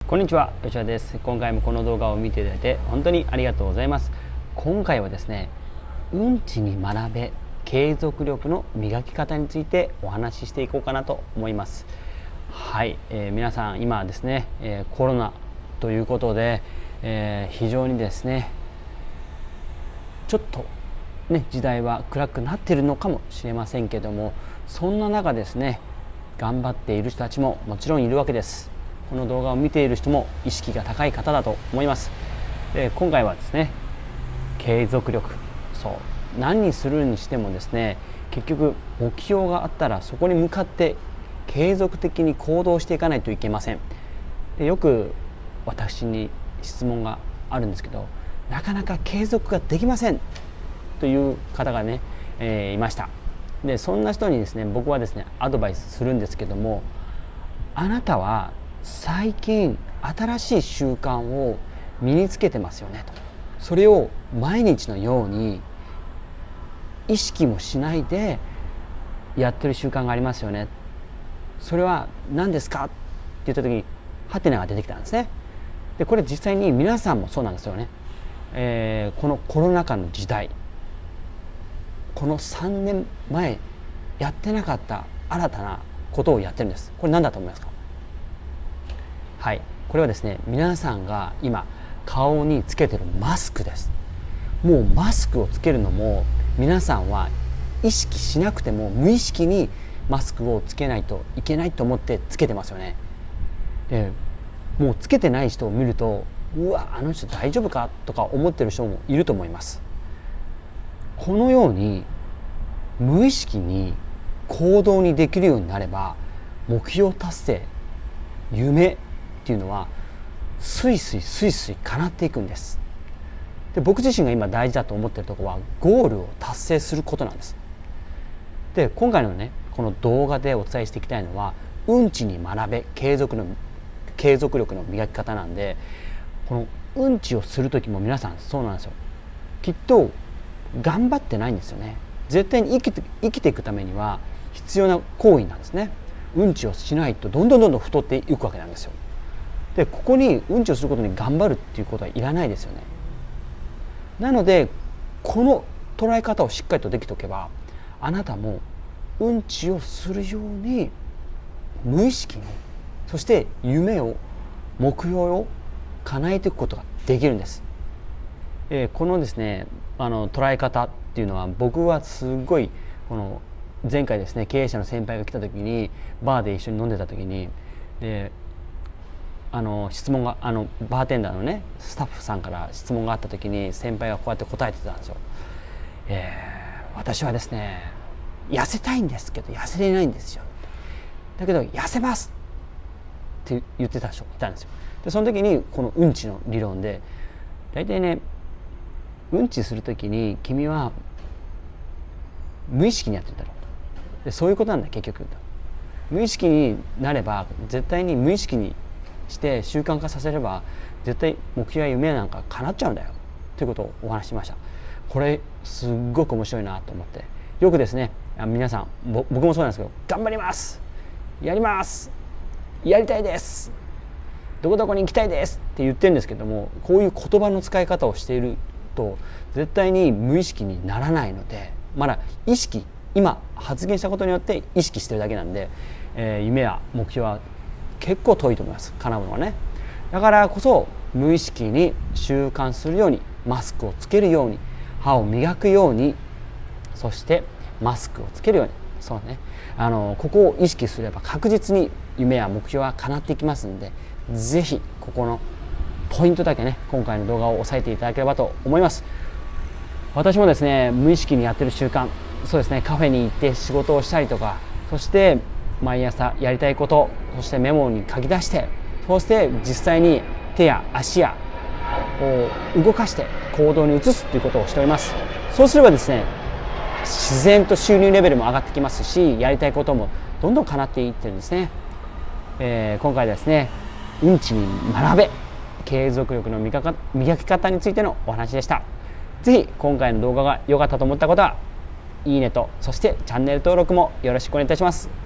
こんにちは、吉田です。今回もこの動画を見ていただいて本当にありがとうございます。今回はですね、うんちに学べ継続力の磨き方についてお話ししていこうかなと思います。はい、皆さん今ですね、コロナということで、非常にですね、ちょっとね、時代は暗くなっているのかもしれませんけども、そんな中ですね、頑張っている人たちももちろんいるわけです。この動画を見ている人も意識が高い方だと思います。今回はですね、継続力、何にするにしてもですね、結局目標があったらそこに向かって継続的に行動していかないといけません。で、よく私に質問があるんですけど、なかなか継続ができませんという方がね、いました。で、そんな人にですね、僕はですね、アドバイスするんですけども、あなたは最近新しい習慣を身につけてますよねと。それを毎日のように意識もしないでやってる習慣がありますよね。それは何ですかって言った時にハテナが出てきたんですね。で、これ実際に皆さんもそうなんですよね。このコロナ禍の時代、この3年前やってなかった新たなことをやってるんです。これ何だと思いますか？はい、これはですね、皆さんが今顔につけてるマスクです。もうマスクをつけるのも皆さんは意識しなくても無意識にマスクをつけないといけないと思ってつけてますよね。で、もうつけてない人を見ると、うわ、あの人大丈夫かとか思ってる人もいると思います。このように無意識に行動にできるようになれば、目標達成、夢っていうのはスイスイ叶っていくんです。で、僕自身が今大事だと思っているところはゴールを達成することなんです。で、今回のね、この動画でお伝えしていきたいのは、うんちに学べ継続力の磨き方なんで、このうんちをする時も皆さんそうなんですよ。きっと頑張ってないんですよね。絶対に生きていくためには必要な行為なんですね。うんちをしないとどんどん太っていくわけなんですよ。で、ここにうんちをすることに頑張るっていうことはいらないですよね。なので、この捉え方をしっかりとできておけば、あなたもうんちをするように無意識に、そして夢を、目標を叶えていくことができるんです。このですね、捉え方っていうのは、僕はすごいこの前回ですね、経営者の先輩が来た時にバーで一緒に飲んでた時に、で、質問がバーテンダーのねスタッフさんから質問があった時に、先輩がこうやって答えてたんですよ。私はですね、痩せたいんですけど痩せれないんですよ。だけど痩せますって言ってた人がいたんですよ。で、その時にこのうんちの理論で、大体ね、うんちする時に君は無意識にやってるだろう。で、そういうことなんだ結局。無意識になれば、絶対に無意識にして習慣化させれば、絶対目標や夢なんか叶っちゃうんだよということをお話ししました。これすっごく面白いなと思って、よくですね、皆さん、僕もそうなんですけど、頑張ります、やります、やりたいです、どこどこに行きたいですって言ってるんですけども、こういう言葉の使い方をしていると絶対に無意識にならないので、まだ意識、今発言したことによって意識してるだけなんで、夢や目標は結構遠いと思います、叶うのはね。だからこそ無意識に習慣するように、マスクをつけるように、歯を磨くように、そしてマスクをつけるように、そうね、ここを意識すれば確実に夢や目標は叶っていきますので、ぜひここのポイントだけね、今回の動画を押さえていただければと思います。私もですね、無意識にやってる習慣、そうですね、カフェに行って仕事をしたりとか、そして毎朝やりたいこと、そしてメモに書き出して、そして実際に手や足や動かして行動に移すということをしております。そうすればですね、自然と収入レベルも上がってきますし、やりたいこともどんどん叶っていってるんですね。今回ですね、うんちに学べ継続力の磨き方についてのお話でした。ぜひ今回の動画が良かったと思った方は、いいねと、そしてチャンネル登録もよろしくお願いいたします。